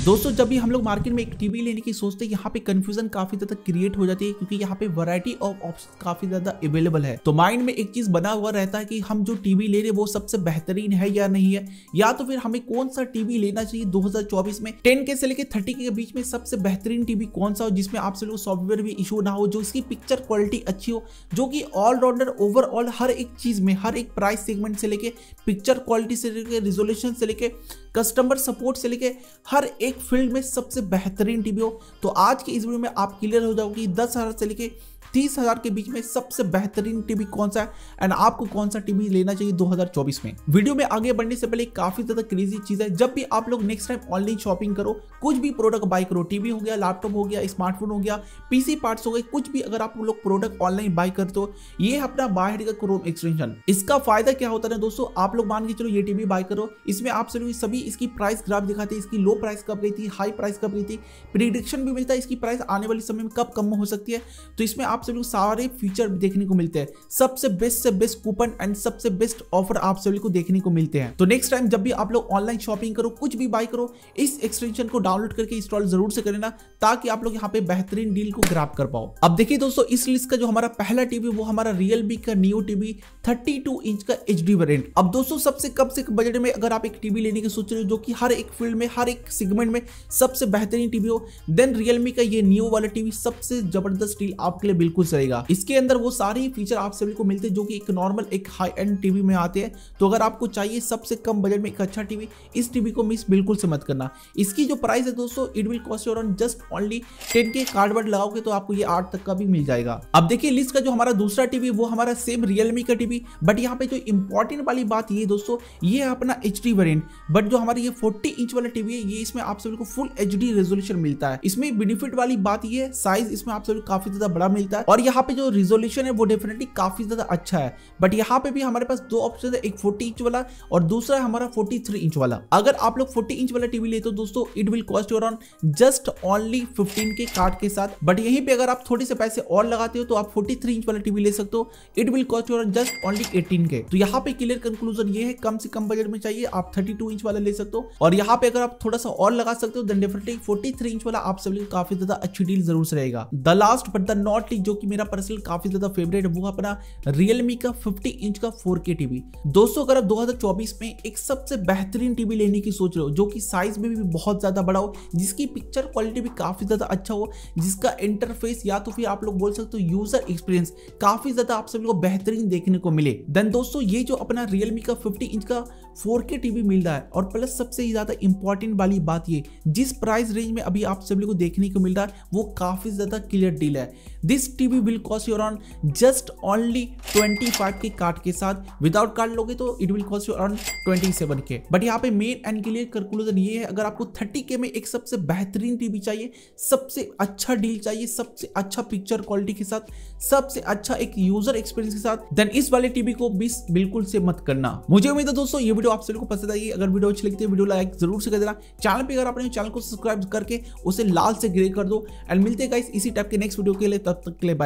दोस्तों जब भी हम लोग मार्केट में एक टीवी लेने की सोचते हैं, यहाँ पे कंफ्यूजन काफी ज्यादा क्रिएट हो जाती है, क्योंकि यहाँ पे वैरायटी ऑफ ऑप्शन काफी ज्यादा अवेलेबल है। तो माइंड में एक चीज बना हुआ रहता है कि हम जो टीवी ले रहे हैं वो सबसे बेहतरीन है या नहीं है, या तो फिर हमें कौन सा टीवी लेना चाहिए 2024 में 10K से लेकर 30K के बीच में सबसे बेहतरीन टीवी कौन सा हो, जिसमें आपसे लोग सॉफ्टवेयर भी इशू ना हो, जो इसकी पिक्चर क्वालिटी अच्छी हो, जो कि ऑलराउंडर ओवरऑल हर एक चीज में, हर एक प्राइस सेगमेंट से लेके पिक्चर क्वालिटी से लेके रिजोल्यूशन से लेके कस्टमर सपोर्ट से लेके हर एक फील्ड में सबसे बेहतरीन टीवी हो। तो आज की इस वीडियो में आप क्लियर हो जाओगे 10,000 से लेके 30,000 के बीच में सबसे बेहतरीन टीवी कौन सा है एंड आपको कौन सा टीवी लेना चाहिए 2024 में। वीडियो में आगे बढ़ने से पहले काफी ज्यादा क्रेजी चीज है, जब भी आप लोग नेक्स्ट टाइम ऑनलाइन शॉपिंग करो, कुछ भी प्रोडक्ट बाय करो, टीवी हो गया, लैपटॉप हो गया, स्मार्टफोन हो गया, पीसी पार्ट्स हो गए, कुछ भी अगर आप लोग प्रोडक्ट ऑनलाइन बाय करते हो, ये अपना बाहर का क्रोम एक्सटेंशन। इसका फायदा क्या होता है दोस्तों, आप लोग मान के चलो ये टीवी बाय करो, इसमें आप सभी इसकी प्राइस ग्राफ दिखाते हैं, इसकी लो प्राइस कब गई थी, हाई प्राइस कब गई थी, प्रिडिक्शन भी मिलता है इसकी प्राइस आने वाले समय में कब कम हो सकती है। तो इसमें आप सभी सारे फीचर देखने को मिलते हैं, सबसे बेस्ट से बेस्ट कूपन एंड सबसे बेस्ट ऑफर आप सभी को देखने को मिलते हैं। तो नेक्स्ट टाइम जब भी आप लोग ऑनलाइन शॉपिंग करो, कुछ भी बाय करो, इस एक्सटेंशन को डाउनलोड करके इंस्टॉल जरूर से करना, ताकि आप लोग यहाँ पे बेहतरीन डील को ग्रैब कर पाओ। अब देखिए दोस्तों, इस लिस्ट का जो हमारा पहला टीवी वो हमारा Realme का नियो टीवी 32 इंच का HD वेरिएंट। अब दोस्तों सबसे कम से बजट में अगर आप एक टीवी लेने की सोच रहे हो जो कि हर एक फील्ड में, हर एक सेगमेंट में सबसे बेहतरीन टीवी हो, देन Realme का ये नियो वाला टीवी सबसे जबरदस्त डील आपके लिए बिल्कुल चलेगा। इसके अंदर वो सारे ही फीचर आप सभी को मिलते हैं जो कि एक नॉर्मल एक हाई एंड टीवी में आते हैं। तो अगर आपको चाहिए सबसे कम बजट में एक अच्छा टीवी, इस टीवी को मिस बिल्कुल से मत करना। इसकी जो प्राइस है दोस्तों, it will cost you around just only 10K। Card word लगाओगे तो आपको ये 8 तक का भी मिल जाएगा। अब देखिए लिस्ट का जो हमारा दूसरा टीवी वो हमारा सेम Realme का टीवी, बट यहाँ पे जो इंपॉर्टेंट वाली बात ये दोस्तों, ये है अपना HD वेरिएंट। बट जो हमारा ये 40 इंच वाला टीवी है, ये इसमें आप सभी को फुल HD रेजोल्यूशन मिलता है। इसमें बेनिफिट वाली बात ये है, साइज इसमें आप सभी को काफी ज्यादा बड़ा मिलता है, और यहाँ पे जो रिजोल्यूशन है वो डेफिनेटली काफी ज्यादा अच्छा है। बट यहाँ पे भी हमारे पास दो ऑप्शन है, एक 40 इंच वाला और दूसरा है हमारा 43 इंच वाला। अगर आप लोग 40 इंच वाला टीवी लेते हो दोस्तों, it will cost you around just only 15K card के साथ। बट यहीं पे अगर आप थोड़े से पैसे और लगाते हो तो आप 43 इंच वाला टीवी ले सकते हो, it will cost you around just only 18K। तो यहाँ पे क्लियर कंक्लूजन ये है, कम से कम बजट में चाहिए आप 32 इंच वाला ले सकते हो, और यहाँ पे अगर आप थोड़ा सा और लगा सकते हो देन डेफिनेटली 43 इंच वाला आप सभी को काफी ज्यादा अच्छी डील जरूर से रहेगा। The last but the not least, जो कि मेरा पर्सनल काफी ज्यादा फेवरेट है, वो अपना Realme का 50 इंच का 4K टीवी। दोस्तों अगर आप 2024 में एक सबसे बेहतरीन टीवी लेने की सोच रहे हो, जो कि साइज में भी बहुत ज्यादा बड़ा हो, जिसकी पिक्चर क्वालिटी भी काफी ज्यादा अच्छा हो, जिसका इंटरफेस या तो फिर आप लोग बोल सकते हो यूजर एक्सपीरियंस काफी ज्यादा आप सभी को बेहतरीन देखने को मिले, देन दोस्तों ये जो अपना Realme का 50 इंच का 4K टीवी मिल रहा है, और प्लस सबसे ज्यादा इंपॉर्टेंट वाली बात ये, जिस प्राइस रेंज में अभी आप सभी को देखने को मिल रहा है वो काफी ज्यादा क्लियर डील है। This TV will cost you around just only 25K card के साथ, विदाउट कार्ड लोगे तो it will cost you around 27K। But यहाँ पे मेन एंड क्लियर कंक्लूजन ये है, अगर आपको 30K में एक सबसे बेहतरीन टीवी चाहिए, सबसे अच्छा डील चाहिए, सबसे अच्छा पिक्चर क्वालिटी के साथ, सबसे अच्छा एक यूजर एक्सपीरियंस के साथ, देन इस वाले टीवी को मिस बिल्कुल से मत करना। मुझे उम्मीद है दोस्तों ये वीडियो आप सभी को पसंद आई। अगर वीडियो अच्छी लगती है वीडियो लाइक जरूर से कर देना, चैनल पे अगर आपने चैनल को सब्सक्राइब करके उसे लाल से ग्रे कर दो, एंड मिलते हैं गाइस इसी टाइप के नेक्स्ट वीडियो के लिए, तब तक के लिए बाय।